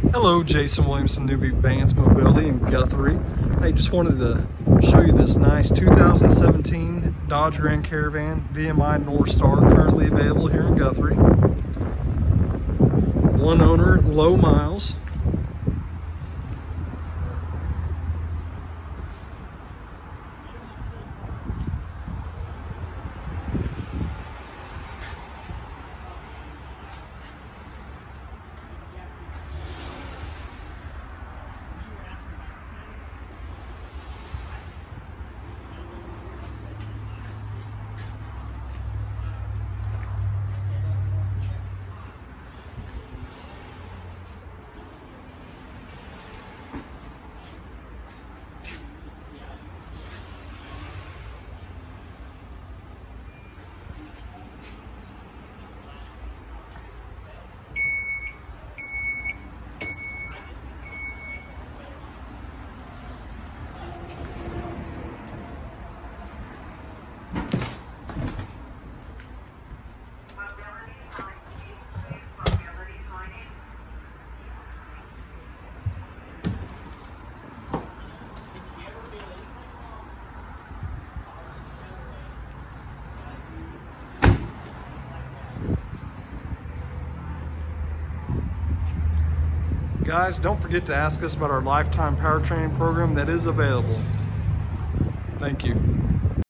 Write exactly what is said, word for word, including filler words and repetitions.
Hello, Jason Williamson, Newby-Vance Mobility in Guthrie. I just wanted to show you this nice two thousand seventeen Dodge Grand Caravan V M I North Star, currently available here in Guthrie. One owner, low miles. Guys, don't forget to ask us about our lifetime power training program that is available. Thank you.